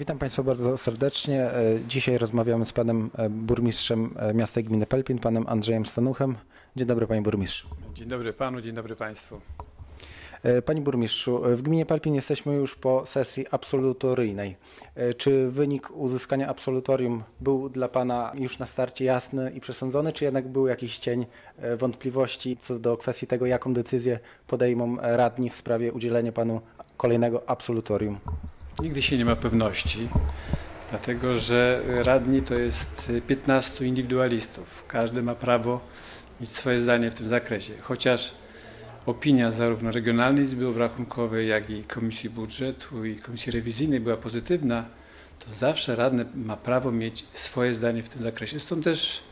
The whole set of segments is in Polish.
Witam Państwa bardzo serdecznie. Dzisiaj rozmawiamy z Panem Burmistrzem Miasta i Gminy Pelplin, Panem Andrzejem Stanuchem. Dzień dobry Panie Burmistrzu. Dzień dobry Panu, dzień dobry Państwu. Panie Burmistrzu, w Gminie Pelplin jesteśmy już po sesji absolutoryjnej. Czy wynik uzyskania absolutorium był dla Pana już na starcie jasny i przesądzony, czy jednak był jakiś cień wątpliwości co do kwestii tego, jaką decyzję podejmą radni w sprawie udzielenia Panu kolejnego absolutorium? Nigdy się nie ma pewności, dlatego że radni to jest 15 indywidualistów. Każdy ma prawo mieć swoje zdanie w tym zakresie. Chociaż opinia zarówno Regionalnej Izby Obrachunkowej, jak i Komisji Budżetu i Komisji Rewizyjnej była pozytywna, to zawsze radny ma prawo mieć swoje zdanie w tym zakresie. Stąd też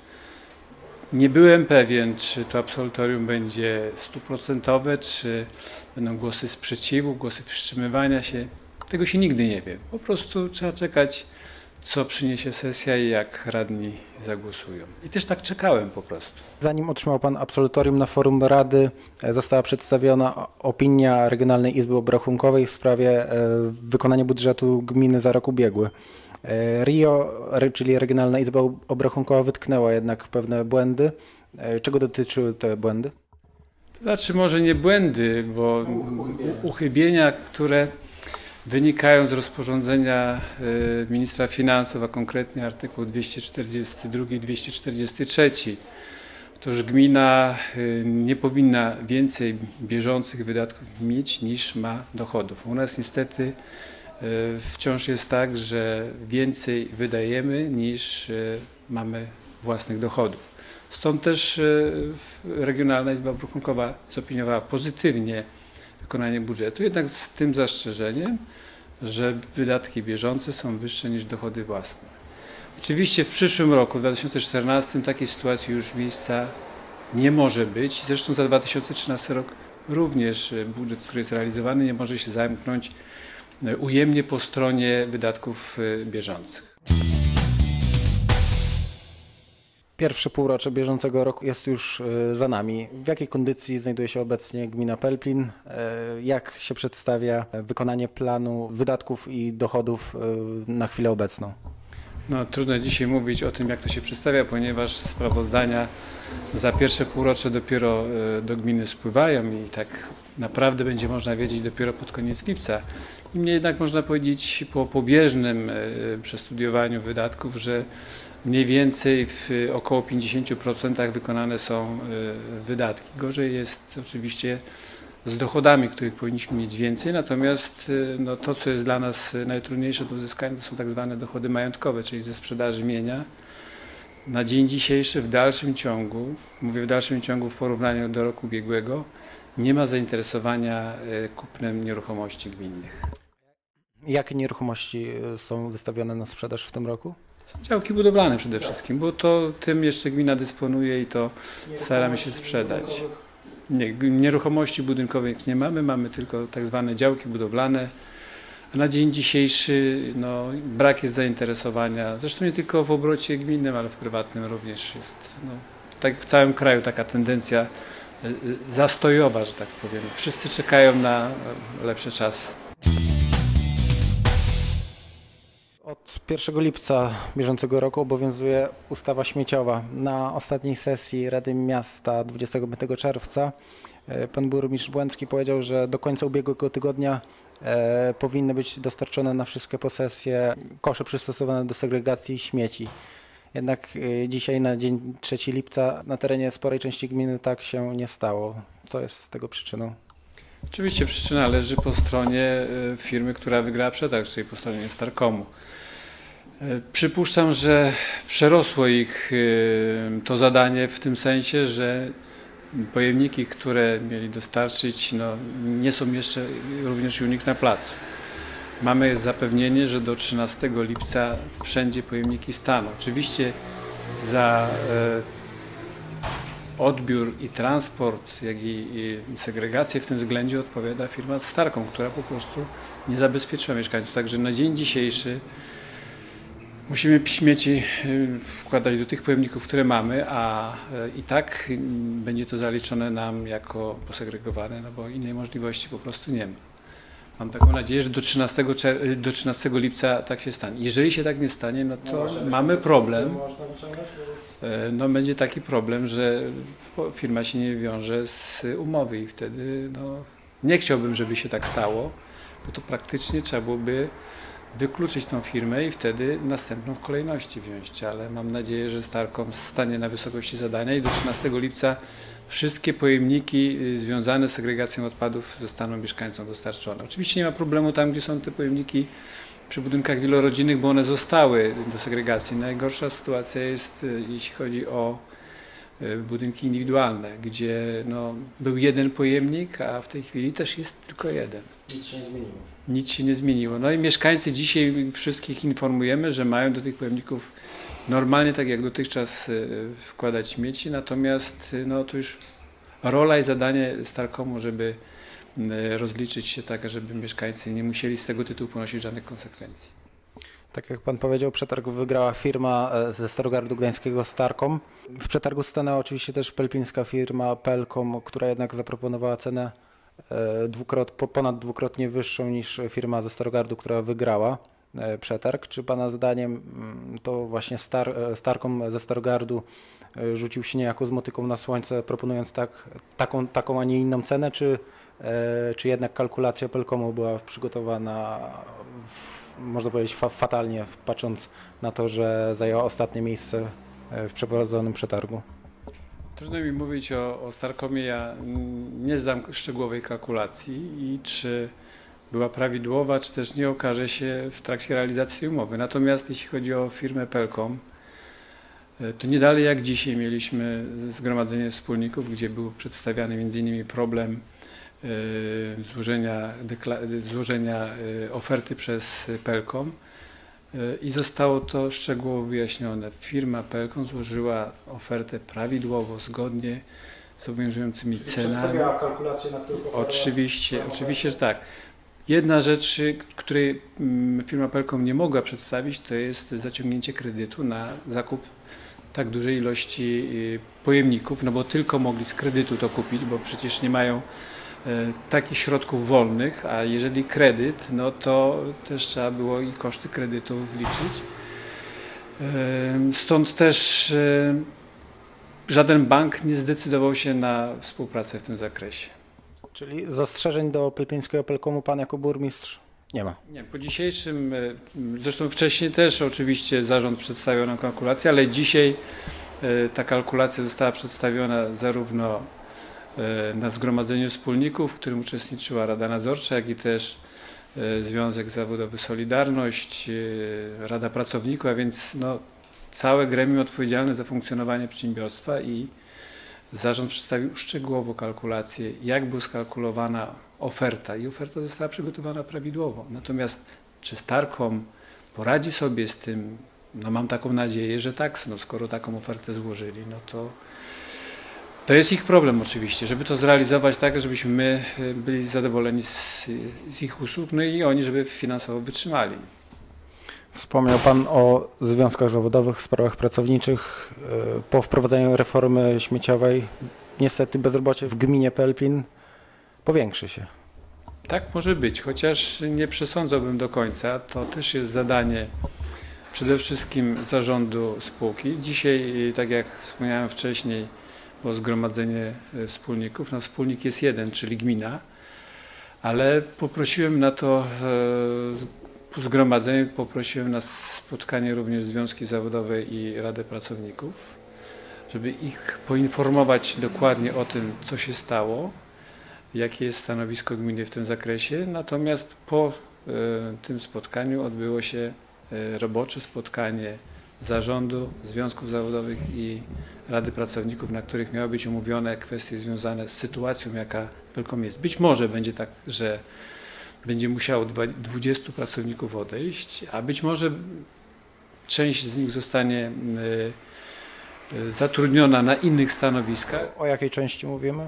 nie byłem pewien, czy to absolutorium będzie 100%, czy będą głosy sprzeciwu, głosy wstrzymywania się. Tego się nigdy nie wie. Po prostu trzeba czekać, co przyniesie sesja i jak radni zagłosują. I też tak czekałem po prostu. Zanim otrzymał Pan absolutorium, na forum Rady została przedstawiona opinia Regionalnej Izby Obrachunkowej w sprawie wykonania budżetu gminy za rok ubiegły. RIO, czyli Regionalna Izba Obrachunkowa, wytknęła jednak pewne błędy. Czego dotyczyły te błędy? To znaczy może nie błędy, bo uchybienia, które wynikają z rozporządzenia ministra finansów, a konkretnie artykuł 242 i 243. Otóż gmina nie powinna więcej bieżących wydatków mieć niż ma dochodów. U nas niestety wciąż jest tak, że więcej wydajemy niż mamy własnych dochodów. Stąd też Regionalna Izba Obrachunkowa zopiniowała pozytywnie wykonanie budżetu, jednak z tym zastrzeżeniem, że wydatki bieżące są wyższe niż dochody własne. Oczywiście w przyszłym roku, w 2014, takiej sytuacji już miejsca nie może być. Zresztą za 2013 rok również budżet, który jest realizowany, nie może się zamknąć ujemnie po stronie wydatków bieżących. Pierwsze półrocze bieżącego roku jest już za nami. W jakiej kondycji znajduje się obecnie gmina Pelplin? Jak się przedstawia wykonanie planu wydatków i dochodów na chwilę obecną? No, trudno dzisiaj mówić o tym, jak to się przedstawia, ponieważ sprawozdania za pierwsze półrocze dopiero do gminy spływają i tak naprawdę będzie można wiedzieć dopiero pod koniec lipca. Niemniej jednak można powiedzieć po pobieżnym przestudiowaniu wydatków, że mniej więcej w około 50% wykonane są wydatki. Gorzej jest oczywiście z dochodami, których powinniśmy mieć więcej, natomiast no, to, co jest dla nas najtrudniejsze do uzyskania, to są tak zwane dochody majątkowe, czyli ze sprzedaży mienia. Na dzień dzisiejszy w dalszym ciągu, mówię w dalszym ciągu w porównaniu do roku ubiegłego, nie ma zainteresowania kupnem nieruchomości gminnych. Jakie nieruchomości są wystawione na sprzedaż w tym roku? Działki budowlane przede wszystkim, bo to tym jeszcze gmina dysponuje i to staramy się sprzedać. Nie, nieruchomości budynkowych nie mamy, mamy tylko tak zwane działki budowlane, a na dzień dzisiejszy no, brak jest zainteresowania, zresztą nie tylko w obrocie gminnym, ale w prywatnym również jest, no, tak w całym kraju taka tendencja zastojowa, że tak powiem. Wszyscy czekają na lepsze czasy. Od 1 lipca bieżącego roku obowiązuje ustawa śmieciowa. Na ostatniej sesji Rady Miasta 25 czerwca pan burmistrz Błęcki powiedział, że do końca ubiegłego tygodnia powinny być dostarczone na wszystkie posesje kosze przystosowane do segregacji śmieci. Jednak dzisiaj na dzień 3 lipca na terenie sporej części gminy tak się nie stało. Co jest tego przyczyną? Oczywiście przyczyna leży po stronie firmy, która wygrała przetarg, czyli po stronie Starkomu. Przypuszczam, że przerosło ich to zadanie w tym sensie, że pojemniki, które mieli dostarczyć, no, nie są jeszcze również u nich na placu. Mamy zapewnienie, że do 13 lipca wszędzie pojemniki staną. Oczywiście za odbiór i transport, jak i segregację w tym względzie odpowiada firma Starkom, która po prostu nie zabezpieczyła mieszkańców. Także na dzień dzisiejszy musimy śmieci wkładać do tych pojemników, które mamy, a i tak będzie to zaliczone nam jako posegregowane, no bo innej możliwości po prostu nie ma. Mam taką nadzieję, że do 13 lipca tak się stanie. Jeżeli się tak nie stanie, no to mamy problem. No będzie taki problem, że firma się nie wiąże z umowy i wtedy no, nie chciałbym, żeby się tak stało, bo to praktycznie trzeba byłoby wykluczyć tą firmę i wtedy następną w kolejności wziąć, ale mam nadzieję, że Starkom stanie na wysokości zadania i do 13 lipca wszystkie pojemniki związane z segregacją odpadów zostaną mieszkańcom dostarczone. Oczywiście nie ma problemu tam, gdzie są te pojemniki przy budynkach wielorodzinnych, bo one zostały do segregacji. Najgorsza sytuacja jest, jeśli chodzi o budynki indywidualne, gdzie no, był jeden pojemnik, a w tej chwili też jest tylko jeden. Nic się nie zmieniło. Nic się nie zmieniło. No i mieszkańcy dzisiaj wszystkich informujemy, że mają do tych pojemników normalnie, tak jak dotychczas, wkładać śmieci, natomiast no, to już rola i zadanie Starkomu, żeby rozliczyć się tak, żeby mieszkańcy nie musieli z tego tytułu ponosić żadnych konsekwencji. Tak jak pan powiedział, przetarg wygrała firma ze Starogardu Gdańskiego Starkom. W przetargu stanęła oczywiście też pelpińska firma Pelkom, która jednak zaproponowała cenę ponad dwukrotnie wyższą niż firma ze Starogardu, która wygrała przetarg. Czy pana zdaniem to właśnie Starkom ze Starogardu rzucił się niejako z motyką na słońce, proponując taką, a nie inną cenę, czy jednak kalkulacja Pelkomu była przygotowana można powiedzieć fatalnie, patrząc na to, że zajęła ostatnie miejsce w przeprowadzonym przetargu? Trudno mi mówić o Starkomie, ja nie znam szczegółowej kalkulacji i czy była prawidłowa, czy też nie okaże się w trakcie realizacji umowy. Natomiast jeśli chodzi o firmę Pelkom, to nie dalej jak dzisiaj mieliśmy zgromadzenie wspólników, gdzie był przedstawiany m.in. problem złożenia oferty przez Pelkom i zostało to szczegółowo wyjaśnione. Firma Pelkom złożyła ofertę prawidłowo, zgodnie z obowiązującymi cenami. Przedstawiała kalkulację, na którą Oczywiście, że tak. Jedna rzecz, której firma Pelkom nie mogła przedstawić, to jest zaciągnięcie kredytu na zakup tak dużej ilości pojemników, no bo tylko mogli z kredytu to kupić, bo przecież nie mają takich środków wolnych, a jeżeli kredyt, no to też trzeba było i koszty kredytu wliczyć. Stąd też żaden bank nie zdecydował się na współpracę w tym zakresie. Czyli zastrzeżeń do pelpińskiego Pelkomu pan jako burmistrz nie ma? Nie, po dzisiejszym, zresztą wcześniej też oczywiście zarząd przedstawiał nam kalkulację, ale dzisiaj ta kalkulacja została przedstawiona zarówno na zgromadzeniu wspólników, w którym uczestniczyła Rada Nadzorcza, jak i też Związek Zawodowy Solidarność, Rada Pracowników, a więc no, całe gremium odpowiedzialne za funkcjonowanie przedsiębiorstwa i zarząd przedstawił szczegółowo kalkulację, jak była skalkulowana oferta i oferta została przygotowana prawidłowo. Natomiast czy Starkom poradzi sobie z tym, no mam taką nadzieję, że tak, no skoro taką ofertę złożyli, no to jest ich problem oczywiście, żeby to zrealizować tak, żebyśmy my byli zadowoleni z ich usług, no i oni, żeby finansowo wytrzymali. Wspomniał pan o związkach zawodowych, sprawach pracowniczych. Po wprowadzeniu reformy śmieciowej niestety bezrobocie w gminie Pelpin powiększy się. Tak może być, chociaż nie przesądzałbym do końca. To też jest zadanie przede wszystkim zarządu spółki. Dzisiaj, tak jak wspomniałem wcześniej, było zgromadzenie wspólników. No, wspólnik jest jeden, czyli gmina, ale poprosiłem na to zgromadzenie, poprosiłem na spotkanie również Związki Zawodowe i Radę Pracowników, żeby ich poinformować dokładnie o tym, co się stało, jakie jest stanowisko gminy w tym zakresie. Natomiast po tym spotkaniu odbyło się robocze spotkanie zarządu, związków zawodowych i Rady Pracowników, na których miały być omówione kwestie związane z sytuacją, jaka Pelkom jest. Być może będzie tak, że będzie musiało 20 pracowników odejść, a być może część z nich zostanie zatrudniona na innych stanowiskach. O jakiej części mówimy?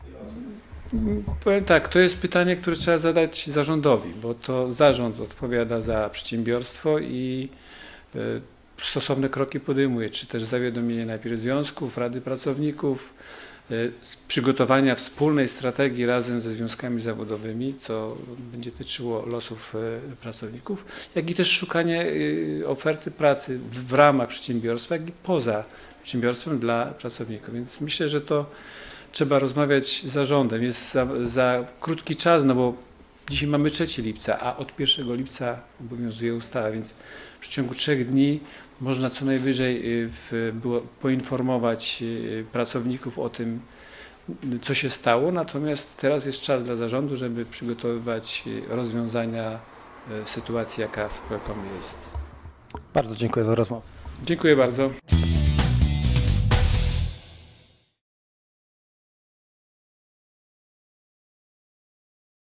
Powiem tak, to jest pytanie, które trzeba zadać zarządowi, bo to zarząd odpowiada za przedsiębiorstwo i stosowne kroki podejmuje, czy też zawiadomienie najpierw związków, Rady Pracowników, przygotowania wspólnej strategii razem ze związkami zawodowymi, co będzie tyczyło losów pracowników, jak i też szukanie oferty pracy w ramach przedsiębiorstwa, jak i poza przedsiębiorstwem dla pracowników. Więc myślę, że to trzeba rozmawiać z zarządem. Jest za krótki czas, no bo dzisiaj mamy 3 lipca, a od 1 lipca obowiązuje ustawa, więc w przeciągu 3 dni można co najwyżej poinformować pracowników o tym, co się stało, natomiast teraz jest czas dla zarządu, żeby przygotowywać rozwiązania sytuacji, jaka w Pelkomie jest. Bardzo dziękuję za rozmowę. Dziękuję bardzo.